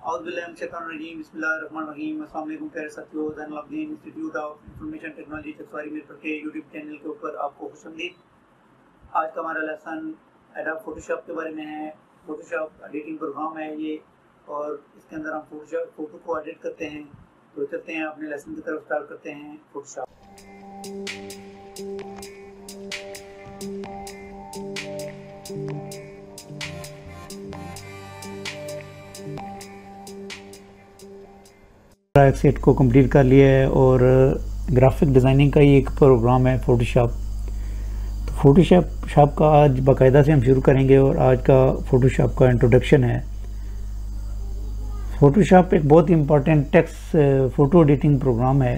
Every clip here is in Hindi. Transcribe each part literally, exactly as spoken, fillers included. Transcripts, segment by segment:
औज़ुबिल्लाहिमिनश्शैतानिर्रजीम बिस्मिल्लाहिर्रहमानिर्रहीम। अस्सलाम वालेकुम प्यारे साथियों, Zainul Abidin institute of information technology Chakwari Mirpur के यूट्यूब चैनल के ऊपर आपको खुशामदीद। आज का हमारा लेसन एडोब फोटोशॉप के बारे में है। फोटोशॉप एडिटिंग प्रोग्राम है ये, और इसके अंदर हम फोटोशॉप फोटो को एडिट करते हैं। तो चलते हैं अपने लेसन की तरफ, स्टार्ट करते हैं फोटोशॉप। एक सेट को कंप्लीट कर लिया है और ग्राफिक डिज़ाइनिंग का ही एक प्रोग्राम है फ़ोटोशॉप। तो फ़ोटोशॉप शॉप का आज बाकायदा से हम शुरू करेंगे और आज का फ़ोटोशॉप का इंट्रोडक्शन है। फ़ोटोशॉप एक बहुत ही important text photo editing program है।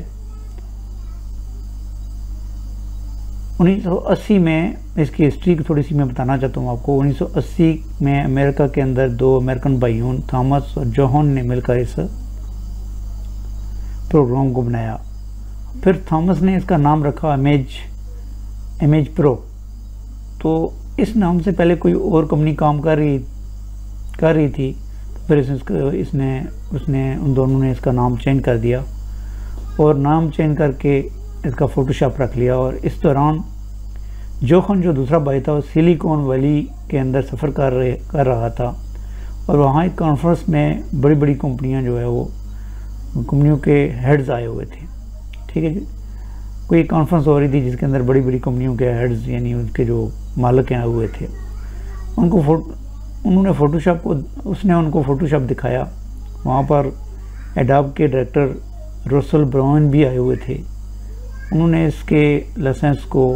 उन्नीस सौ अस्सी में इसकी हिस्ट्री की थोड़ी सी मैं बताना चाहता हूँ आपको। उन्नीस सौ अस्सी में अमेरिका के अंदर दो अमेरिकन भाइयों थॉमस और जॉन ने मिलकर इस प्रोग्राम को बनाया। फिर थॉमस ने इसका नाम रखा इमेज इमेज प्रो। तो इस नाम से पहले कोई और कंपनी काम कर रही कर रही थी, तो फिर इसने इसने उसने उन दोनों ने इसका नाम चेंज कर दिया और नाम चेंज करके इसका फ़ोटोशॉप रख लिया। और इस दौरान जोखन जो दूसरा भाई था वो सिलिकॉन वैली के अंदर सफ़र कर रहे कर रहा था, और वहाँ एक कॉन्फ्रेंस में बड़ी बड़ी कंपनियाँ जो है वो कंपनियों के हेड्स आए हुए थे। ठीक है जी, कोई कॉन्फ्रेंस हो रही थी जिसके अंदर बड़ी बड़ी कंपनियों के हेड्स यानी उनके जो मालिक आए हुए थे। उनको फोटो उन्होंने फ़ोटोशॉप को उसने उनको फ़ोटोशॉप दिखाया। वहाँ पर एडोब के डायरेक्टर रसल ब्राउन भी आए हुए थे। उन्होंने इसके लाइसेंस को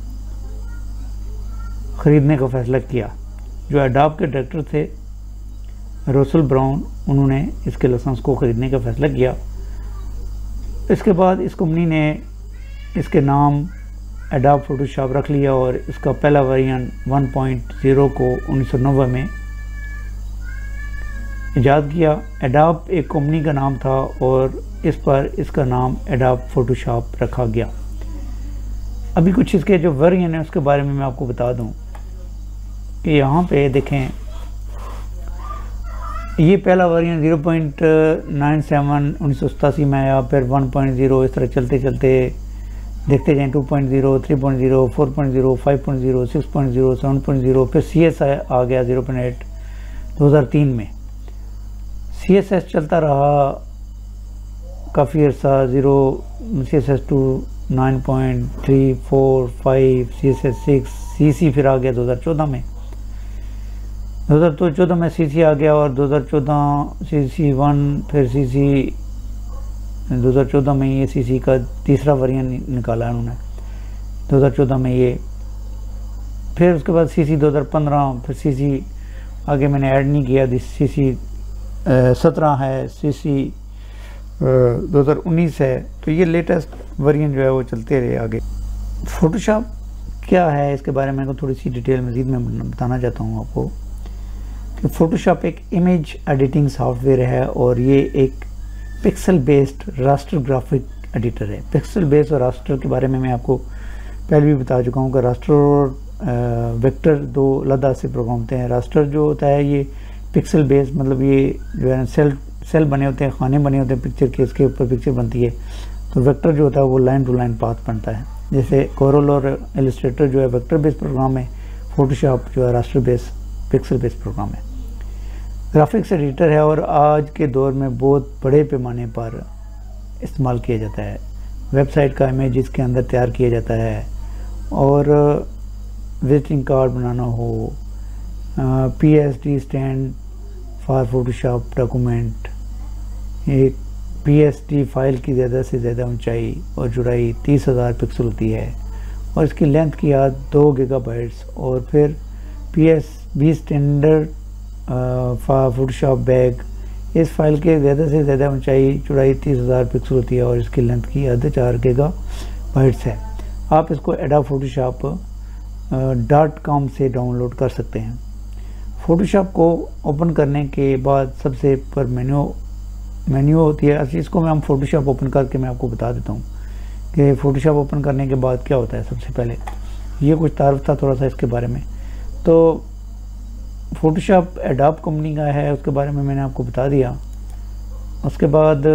ख़रीदने का फ़ैसला किया। जो एडोब के डायरेक्टर थे रसल ब्राउन, उन्होंने इसके लाइसेंस को ख़रीदने का फ़ैसला किया। इसके बाद इस कंपनी ने इसके नाम एडोब फोटोशॉप रख लिया और इसका पहला वेरिएंट वन पॉइंट ज़ीरो को उन्नीस सौ नब्बे में ईजाद किया। एडोब एक कंपनी का नाम था और इस पर इसका नाम एडोब फोटोशॉप रखा गया। अभी कुछ इसके जो वेरिएंट हैं उसके बारे में मैं आपको बता दूं कि यहाँ पे देखें, ये पहला variant zero point nine seven उन्नीस सौ सतासी में आया। फिर वन पॉइंट ज़ीरो, इस तरह चलते चलते देखते जाएँ two point zero, three point zero, four point zero, five point zero, six point zero, seven point zero, फिर सी एस आ गया ज़ीरो पॉइंट एट दो हज़ार तीन में। सी एस एस चलता रहा काफ़ी अर्सा, zero C S S two nine point three four five, C S S six, C C फिर आ गया दो हज़ार चौदह में। दो हज़ार चौदह में सी सी आ गया और दो हज़ार चौदह सी सी वन, फिर सी सी दो हज़ार चौदह में ये सी सी का तीसरा वेरिएंट निकाला उन्होंने दो हज़ार चौदह में ये। फिर उसके बाद सी सी दो हज़ार पंद्रह, फिर सी सी आगे मैंने ऐड नहीं किया, सी सी सत्रह है, सी सी दो हज़ार उन्नीस है। तो ये लेटेस्ट वेरिएंट जो है वो चलते रहे आगे। फ़ोटोशॉप क्या है इसके बारे में मैं थोड़ी सी डिटेल मज़ीद में बताना चाहता हूँ आपको कि फ़ोटोशॉप एक इमेज एडिटिंग सॉफ्टवेयर है और ये एक pixel based raster graphic editor है। पिक्सल बेस्ड और रास्टर के बारे में मैं आपको पहले भी बता चुका हूँ कि रास्टर और वेक्टर दो अलग से प्रोग्राम होते हैं। रास्टर जो होता है ये पिक्सल बेस्ड, मतलब ये जो है सेल सेल बने होते हैं, खाने बने होते हैं पिक्चर के, इसके ऊपर पिक्चर बनती है। तो वेक्टर जो होता है वो लाइन टू लाइन पाथ बनता है। जैसे कोरल और इलस्ट्रेटर जो है वेक्टर बेस्ड प्रोग्राम है, फ़ोटोशॉप जो है raster based pixel based program है। ग्राफिक्स एडिटर है और आज के दौर में बहुत बड़े पैमाने पर इस्तेमाल किया जाता है। वेबसाइट का इमेज इसके अंदर तैयार किया जाता है, और विजिटिंग कार्ड बनाना हो, P S D stand for Photoshop document, एक पी एस डी फाइल की ज़्यादा से ज़्यादा ऊंचाई और चौड़ाई तीस हज़ार पिक्सल होती है और इसकी लेंथ की याद दो गीगाबाइट्स। और फिर P S B standard for Photoshop big, इस फाइल के ज़्यादा से ज़्यादा ऊंचाई चौड़ाई तीस हज़ार पिक्सल होती है और इसकी लेंथ की याद चार गीगा बाइट्स है। आप इसको एडोब फोटोशॉप डॉट कॉम से डाउनलोड कर सकते हैं। फ़ोटोशॉप को ओपन करने के बाद सबसे पर मेन्यू मेन्यू होती है। अच्छा, इसको मैं हम फ़ोटोशॉप ओपन करके मैं आपको बता देता हूँ कि फ़ोटोशॉप ओपन करने के बाद क्या होता है। सबसे पहले ये कुछ तारुफ था थोड़ा सा इसके बारे में। तो फ़ोटोशॉप एडोब कंपनी का है, उसके बारे में मैंने आपको बता दिया। उसके बाद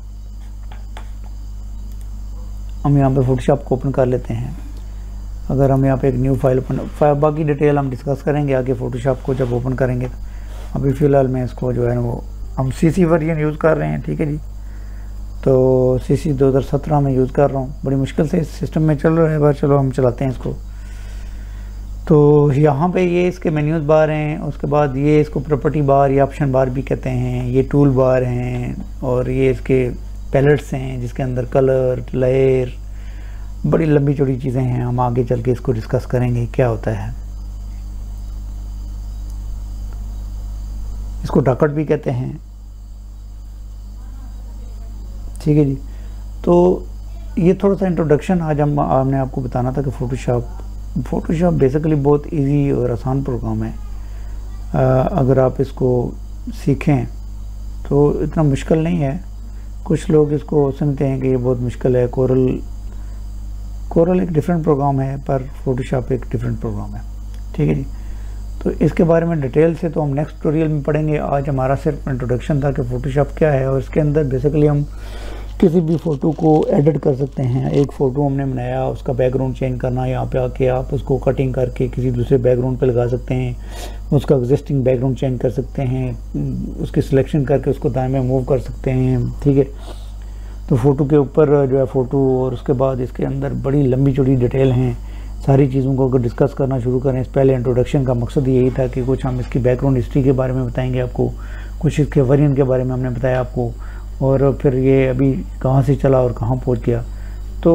हम यहाँ पे फोटोशॉप को ओपन कर लेते हैं। अगर हम यहाँ पे एक न्यू फाइल ओपन, बाकी डिटेल हम डिस्कस करेंगे आगे फ़ोटोशॉप को जब ओपन करेंगे। तो अभी फ़िलहाल मैं इसको जो है ना वो हम सीसी वर्जन यूज़ कर रहे हैं, ठीक है जी। तो सीसी दो हज़ार सत्रह में यूज़ कर रहा हूँ, बड़ी मुश्किल से इस सिस्टम में चल रहा है, पर चलो हम चलाते हैं इसको। तो यहाँ पे ये इसके मेन्यूज़ बार हैं, उसके बाद ये इसको प्रॉपर्टी बार या ऑप्शन बार भी कहते हैं, ये टूल बार हैं, और ये इसके पैलेट्स हैं जिसके अंदर कलर, लेयर, बड़ी लंबी चौड़ी चीज़ें हैं। हम आगे चल के इसको डिस्कस करेंगे क्या होता है। इसको डॉकेट भी कहते हैं, ठीक है जी। तो ये थोड़ा सा इंट्रोडक्शन आज हम हमने आपको बताना था कि फ़ोटोशॉप फ़ोटोशॉप बेसिकली बहुत इजी और आसान प्रोग्राम है। आ, अगर आप इसको सीखें तो इतना मुश्किल नहीं है। कुछ लोग इसको समझते हैं कि ये बहुत मुश्किल है। कोरल कोरल एक डिफरेंट प्रोग्राम है, पर फ़ोटोशॉप एक डिफरेंट प्रोग्राम है, ठीक है जी। तो इसके बारे में डिटेल से तो हम नेक्स्ट ट्यूटोरियल में पढ़ेंगे। आज हमारा सिर्फ इंट्रोडक्शन था कि फ़ोटोशॉप क्या है, और इसके अंदर बेसिकली हम किसी भी फ़ोटो को एडिट कर सकते हैं। एक फ़ोटो हमने बनाया, उसका बैकग्राउंड चेंज करना, यहाँ पे आके आप उसको कटिंग करके किसी दूसरे बैकग्राउंड पे लगा सकते हैं, उसका एग्जिस्टिंग बैकग्राउंड चेंज कर सकते हैं, उसकी सिलेक्शन करके उसको दाएं में मूव कर सकते हैं, ठीक है। तो फ़ोटो के ऊपर जो है फ़ोटो, और उसके बाद इसके अंदर बड़ी लंबी चौड़ी डिटेल हैं। सारी चीज़ों को अगर डिस्कस करना शुरू करें, इस पहले इंट्रोडक्शन का मकसद यही था कि कुछ हम इसकी बैकग्राउंड हिस्ट्री के बारे में बताएंगे आपको, कुछ इसके वेरिएंट के बारे में हमने बताया आपको, और फिर ये अभी कहाँ से चला और कहाँ पहुँच गया। तो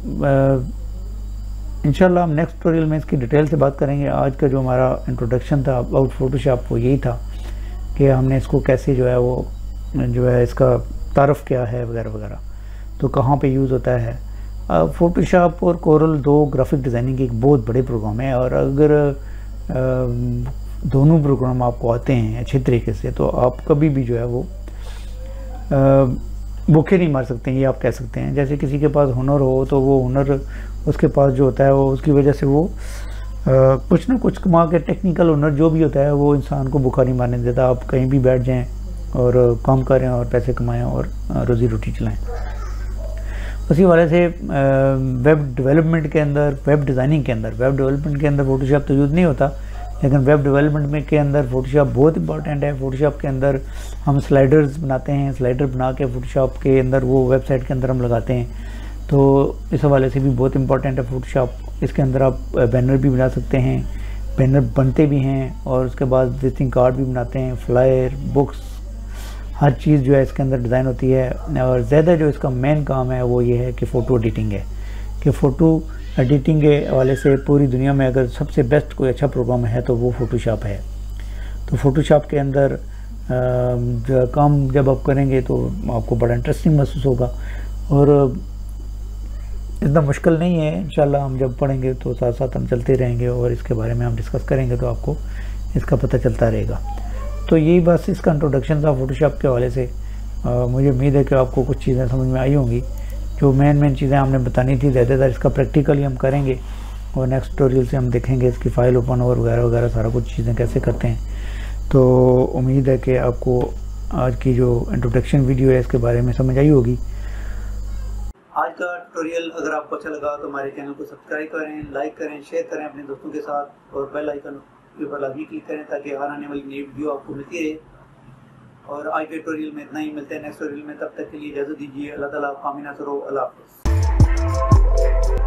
इंशाल्लाह हम नेक्स्ट ट्यूटोरियल में इसकी डिटेल से बात करेंगे। आज का जो हमारा इंट्रोडक्शन था अबाउट फ़ोटोशॉप वो यही था कि हमने इसको कैसे जो है वो जो है इसका तारफ़ क्या है वगैरह वगैरह, तो कहाँ पे यूज़ होता है। फ़ोटोशॉप और कोरल दो ग्राफिक डिज़ाइनिंग के एक बहुत बड़े प्रोग्राम है, और अगर दोनों प्रोग्राम आपको आते हैं अच्छे तरीके से तो आप कभी भी जो है वो भूखे नहीं मार सकते हैं, ये आप कह सकते हैं। जैसे किसी के पास हुनर हो तो वो हुनर उसके पास जो होता है वो उसकी वजह से वो आ, कुछ ना कुछ कमा के, टेक्निकल हुनर जो भी होता है वो इंसान को भूखा नहीं मारने देता। आप कहीं भी बैठ जाएं और काम करें और पैसे कमाएं और रोज़ी रोटी चलाएं। उसी वाले से वेब डेवलपमेंट के अंदर, वेब डिज़ाइनिंग के अंदर, वेब डेवलपमेंट के अंदर फ़ोटोशॉप तो यूज़ नहीं होता, लेकिन वेब डेवलपमेंट में के अंदर फ़ोटोशॉप बहुत इंपॉर्टेंट है। फ़ोटोशॉप के अंदर हम स्लाइडर्स बनाते हैं, स्लाइडर बना के फ़ोटोशॉप के अंदर वो वेबसाइट के अंदर हम लगाते हैं, तो इस हवाले से भी बहुत इंपॉर्टेंट है फ़ोटोशॉप। इसके अंदर आप बैनर भी बना सकते हैं, बैनर बनते भी हैं, और उसके बाद विजिटिंग कार्ड भी बनाते हैं, फ्लायर, बुक्स, हर चीज़ जो है इसके अंदर डिज़ाइन होती है। और ज़्यादा जो इसका मेन काम है वो ये है कि फ़ोटो एडिटिंग है, कि फ़ोटो एडिटिंग के हवाले से पूरी दुनिया में अगर सबसे बेस्ट कोई अच्छा प्रोग्राम है तो वो फ़ोटोशॉप है। तो फ़ोटोशॉप के अंदर जो काम जब आप करेंगे तो आपको बड़ा इंटरेस्टिंग महसूस होगा, और इतना मुश्किल नहीं है। इंशाल्लाह हम जब पढ़ेंगे तो साथ साथ हम चलते रहेंगे और इसके बारे में हम डिस्कस करेंगे तो आपको इसका पता चलता रहेगा। तो यही बस इसका इंट्रोडक्शन था फ़ोटोशॉप के हवाले से। आ, मुझे उम्मीद है कि आपको कुछ चीज़ें समझ में आई होंगी। जो मेन मेन चीज़ें हमने बतानी थी, ज़्यादातर इसका प्रैक्टिकली हम करेंगे, और नेक्स्ट ट्यूटोरियल से हम देखेंगे इसकी फ़ाइल ओपन और वगैरह वगैरह सारा कुछ चीज़ें कैसे करते हैं। तो उम्मीद है कि आपको आज की जो इंट्रोडक्शन वीडियो है इसके बारे में समझ आई होगी। आज का ट्यूटोरियल अगर आपको अच्छा लगा तो हमारे चैनल को सब्सक्राइब करें, लाइक करें, शेयर करें अपने दोस्तों के साथ, और बेल आइकन के ऊपर लाजमी क्लिक करें ताकि हर आने वाली नई वीडियो आपको मिलती रहे। और आज के ट्यूटोरियल में इतना ही, मिलते हैं नेक्स्ट ट्यूटोरियल में। तब तक के लिए इजाज़त दीजिए। अल्लाह ताला आपको आमीन, अल्लाह हाफ़िज़।